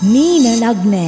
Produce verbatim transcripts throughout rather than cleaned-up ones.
මීන ලග්නය.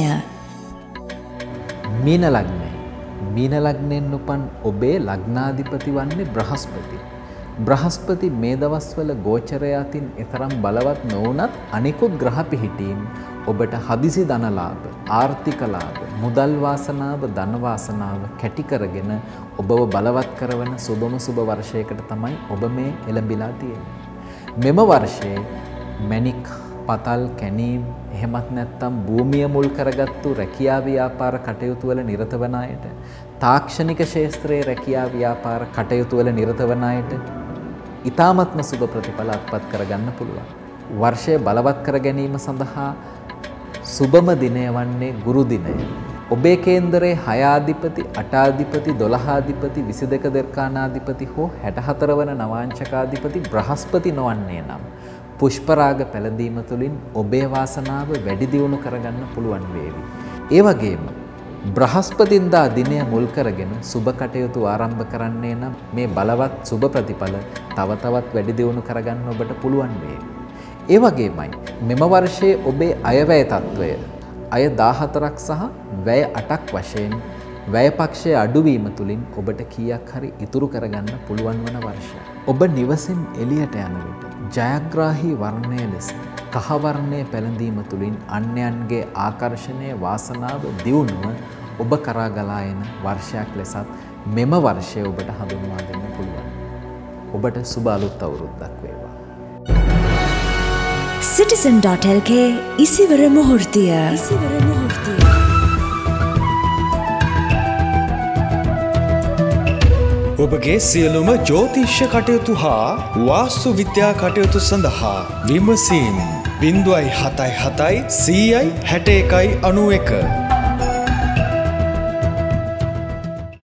මීන ලග්නය. මීන ලග්නයෙන් උපන් ඔබේ ලග්නාධිපති වන්නේ බ්‍රහස්පති. බ්‍රහස්පති මේ දවස්වල ගෝචරය අතින් එතරම් බලවත් නොවුනත් අනිකුත් ග්‍රහ පිහිටීම් ඔබට හදිසි ධනලාභ, ආර්ථික ලාභ, මුදල් වාසනාව, ධන වාසනාව කැටි කරගෙන ඔබව බලවත් කරවන සුබම සුබ වර්ෂයකට තමයි ඔබ මේ එළඹිලා තියෙන්නේ. මෙම වර්ෂයේ මැණික්, පතල්, කැණීම්, එහෙමත් නැත්නම් භූමිය මුල් කරගත්තු රැකියා ව්‍යාපාර කටයුතු වල නිරත වන අයට, තාක්ෂණික ක්ෂේත්‍රයේ රැකියා ව්‍යාපාර කටයුතු වල නිරත වන අයට ඊ타මත්ම සුබ ප්‍රතිඵල අත්පත් කරගන්න පුළුවන්. වර්ෂය බලවත් කර ගැනීම සඳහා සුබම දිනය වන්නේ ගුරු දිනය. ඔබේ කේන්දරයේ හය ආධිපති, අට ආධිපති, දොළහ ආධිපති, විසි දෙක දර්කානාධිපති හෝ හැට හතර වන නවාංශකාධිපති බ්‍රහස්පති නොවන්නේ නම් පුෂ්පරාග පැළඳීම තුළින් ඔබේ වාසනාව වැඩි දියුණු කරගන්න පුළුවන් වේවි. ඒ වගේම බ්‍රහස්පතින්දා දිනය මුල් කරගෙන සුබ කටයුතු ආරම්භ කරන්නේ නම් මේ බලවත් සුබ ප්‍රතිඵල තව තවත් වැඩි දියුණු කරගන්න ඔබට පුළුවන් වේවි. ඒ වගේමයි මෙම වර්ෂයේ ඔබේ අයවැය තත්වය අය දාහතරක් සහ වැය අටක් වශයෙන් වැය පක්ෂයේ අඩුවීම තුළින් ඔබට කීයක් හරි ඉතුරු කරගන්න පුළුවන් වන වර්ෂයක්. ඔබ නිවසින් එළියට යන විට ජයග්‍රාහී වර්ණය ලෙස කහ වර්ණය පැළඳීම තුළින් අන්‍යයන්ගේ ආකර්ෂණය, වාසනාව, දියුණුව ඔබ කරා ගලා එන වර්ෂයක් ලෙසත් මෙම වර්ෂය ඔබට හඳුන්වා දෙන්න පුළුවන්. ඔබට සුබ අලුත් අවුරුද්දක් වේවා. සිටිසන් ඩොට් එල් කේ ඉසිවර මුහුර්තිය. ඉසිවර මුහුර්තිය. ඔබගේ සියලුම ජ්‍යොතිෂ්‍ය කටයුතු හා වාස්තු විද්‍යා කටයුතු සඳහා විමසීම්. බිංදුවයි හතයි හතයි සීයයි හැට එකයි අනූ එක